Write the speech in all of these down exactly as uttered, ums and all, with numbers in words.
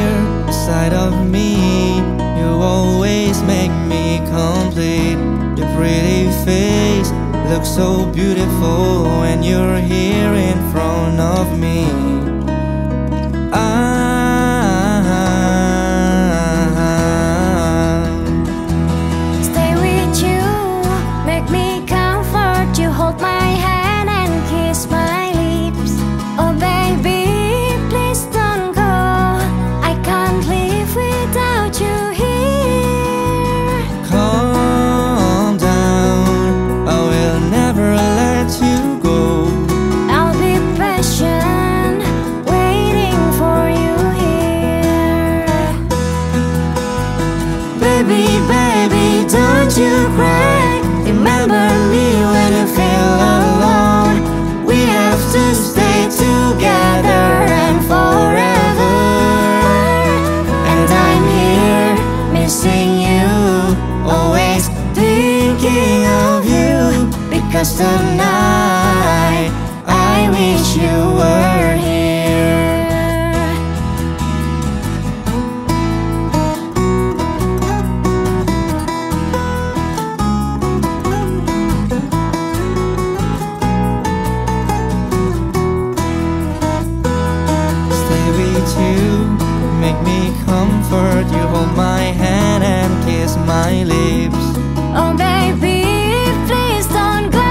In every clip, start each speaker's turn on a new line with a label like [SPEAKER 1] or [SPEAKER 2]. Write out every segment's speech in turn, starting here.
[SPEAKER 1] here beside of me. You always make me complete. Your pretty face looks so beautiful when you're here in front of me. I Baby, baby, don't you cry. Remember me when you feel alone. We have to stay together and forever. And I'm here missing you, always thinking of you. Because tonight I wish you were here. You make me comfort. You hold my hand and kiss my lips.
[SPEAKER 2] Oh baby, please don't go.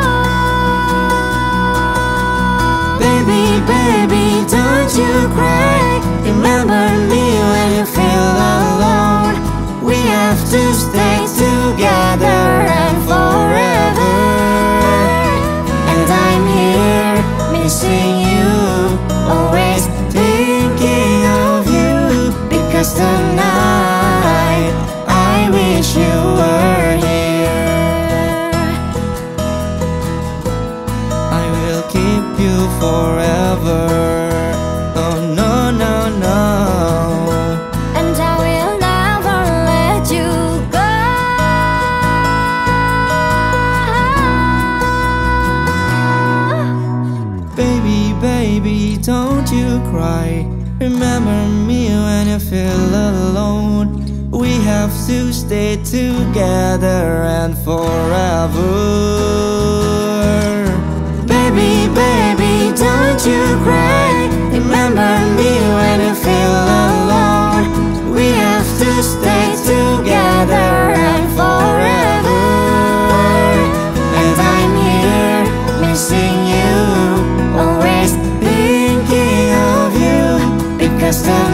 [SPEAKER 1] Baby, baby, don't you cry. Remember me when you feel alone. We have to stay together and forever. And I'm here missing you, always thinking of you. Because tonight I wish you were here. I will keep you forever. Oh no, no, no.
[SPEAKER 2] And I will never let you go.
[SPEAKER 1] Baby, baby, don't you cry. Remember me when you feel alone. We have to stay together and forever. Baby, baby, don't you cry. Remember me when you feel alone. We have to stay together and forever. And I'm here missing you, always thinking of you. Because